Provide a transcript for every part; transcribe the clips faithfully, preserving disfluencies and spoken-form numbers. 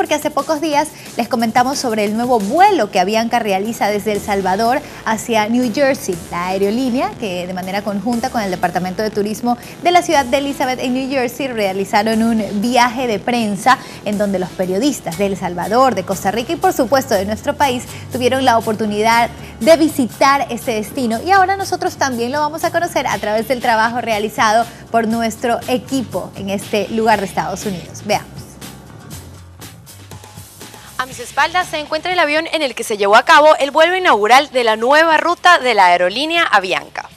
porque hace pocos días les comentamos sobre el nuevo vuelo que Avianca realiza desde El Salvador hacia New Jersey, la aerolínea que de manera conjunta con el Departamento de Turismo de la ciudad de Elizabeth en New Jersey realizaron un viaje de prensa en donde los periodistas de El Salvador, de Costa Rica y por supuesto de nuestro país tuvieron la oportunidad de visitar este destino, y ahora nosotros también lo vamos a conocer a través del trabajo realizado por nuestro equipo en este lugar de Estados Unidos. Veamos. A mis espaldas se encuentra el avión en el que se llevó a cabo el vuelo inaugural de la nueva ruta de la aerolínea Avianca.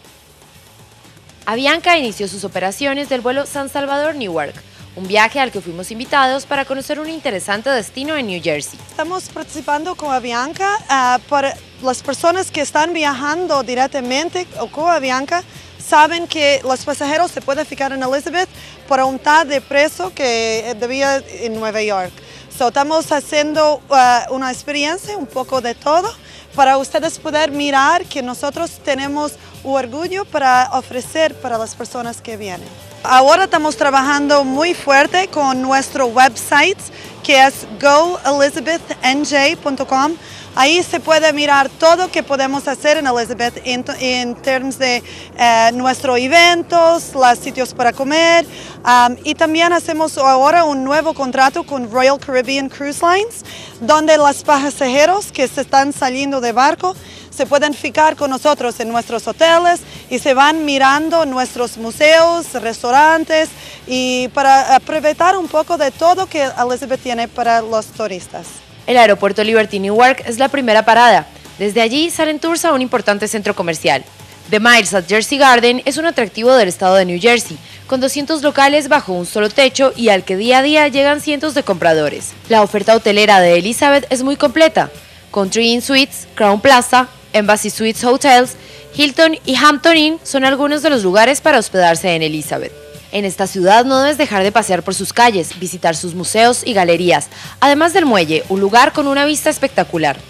Avianca inició sus operaciones del vuelo San Salvador-Newark, un viaje al que fuimos invitados para conocer un interesante destino en New Jersey. Estamos participando con Avianca uh, para las personas que están viajando directamente con Avianca. Saben que los pasajeros se pueden ficar en Elizabeth por un tal de precio que debía en Nueva York. So, estamos haciendo uh, una experiencia, un poco de todo, para ustedes poder mirar que nosotros tenemos un orgullo para ofrecer para las personas que vienen. Ahora estamos trabajando muy fuerte con nuestro website, que es go elizabeth n j punto com. Ahí se puede mirar todo lo que podemos hacer en Elizabeth en, en términos de eh, nuestros eventos, los sitios para comer, um, y también hacemos ahora un nuevo contrato con Royal Caribbean Cruise Lines, donde los pasajeros que se están saliendo de barco se pueden ficar con nosotros en nuestros hoteles y se van mirando nuestros museos, restaurantes, y para aprovechar un poco de todo que Elizabeth tiene para los turistas. El aeropuerto Liberty Newark es la primera parada. Desde allí salen tours a un importante centro comercial. The Miles at Jersey Garden es un atractivo del estado de New Jersey, con doscientos locales bajo un solo techo y al que día a día llegan cientos de compradores. La oferta hotelera de Elizabeth es muy completa. Country Inn Suites, Crown Plaza, Embassy Suites Hotels, Hilton y Hampton Inn son algunos de los lugares para hospedarse en Elizabeth. En esta ciudad no debes dejar de pasear por sus calles, visitar sus museos y galerías, además del muelle, un lugar con una vista espectacular.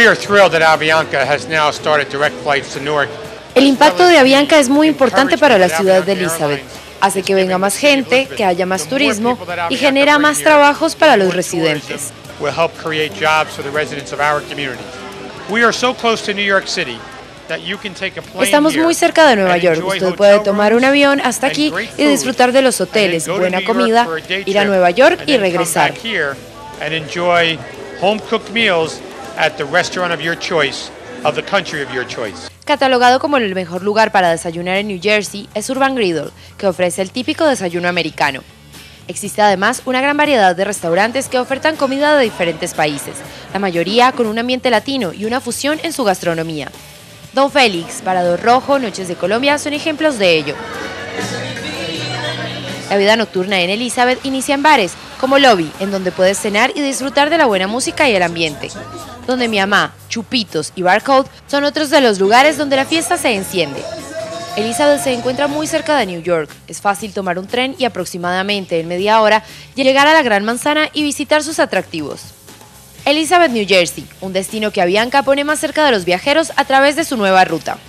El impacto de Avianca es muy importante para la ciudad de Elizabeth. Hace que venga más gente, que haya más turismo y genera más trabajos para los residentes. Estamos muy cerca de Nueva York. Usted puede tomar un avión hasta aquí y disfrutar de los hoteles, buena comida, ir a Nueva York y regresar. Catalogado como el mejor lugar para desayunar en New Jersey es Urban Griddle, que ofrece el típico desayuno americano. Existe además una gran variedad de restaurantes que ofertan comida de diferentes países, la mayoría con un ambiente latino y una fusión en su gastronomía. Don Félix, Parador Rojo, Noches de Colombia son ejemplos de ello. La vida nocturna en Elizabeth inicia en bares, como Lobby, en donde puedes cenar y disfrutar de la buena música y el ambiente. Donde Mi Amá, Chupitos y Barcode son otros de los lugares donde la fiesta se enciende. Elizabeth se encuentra muy cerca de New York. Es fácil tomar un tren y aproximadamente en media hora llegar a la Gran Manzana y visitar sus atractivos. Elizabeth, New Jersey, un destino que Avianca pone más cerca de los viajeros a través de su nueva ruta.